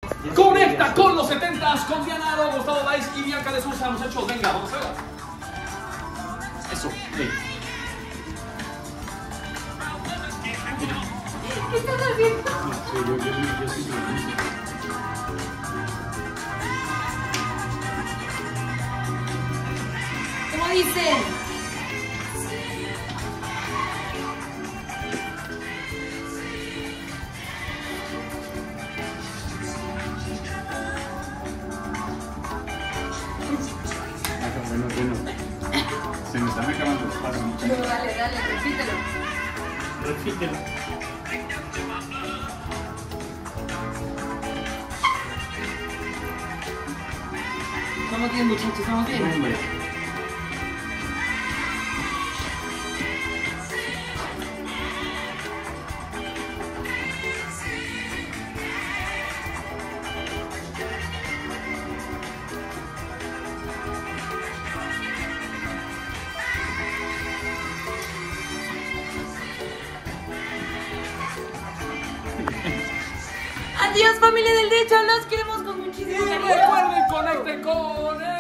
Conecta con los 70s, con Diana Aro, Gustavo Valls y Bianca de Sousa, muchachos. Venga, vamos a ver. Eso. Sí. ¿Qué estás haciendo? Yo sí. ¿Cómo dicen? Bueno. Se me están acabando los pasos. Dale, repítelo. Repítelo. Estamos bien, muchachos, estamos bien. Hombre. Adiós, familia del dicho, los queremos con muchísimo Y cariño. recuerden, conecten con